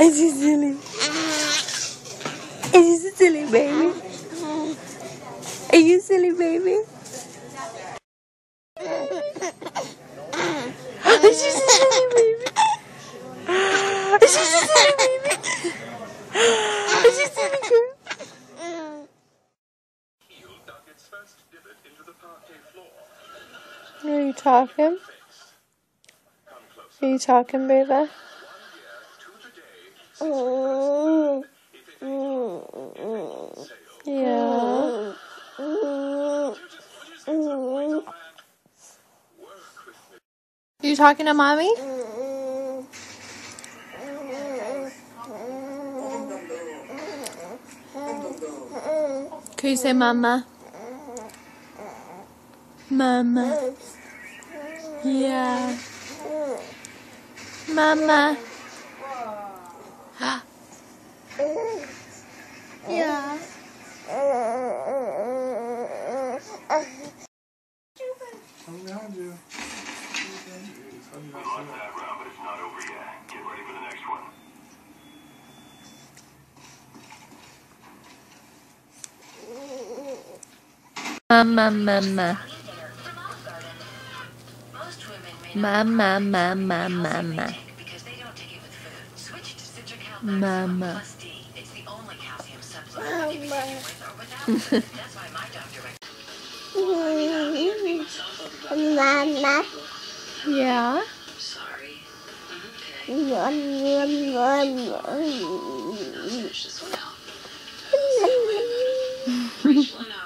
Is he silly? Is you silly, baby? Are you silly, baby? Is you silly, baby? Is you silly, baby? Is you silly, girl? Are you talking? Are you talking, baby? Yeah. Are you talking to mommy? Can you say mama? Mama. Yeah. Mama. Yeah. I'm behind you. We lost that round, but it's not over yet. Get ready for the next one. Mama, mama. Mama, mama, mama. Mama. Mama. Yeah. Mama.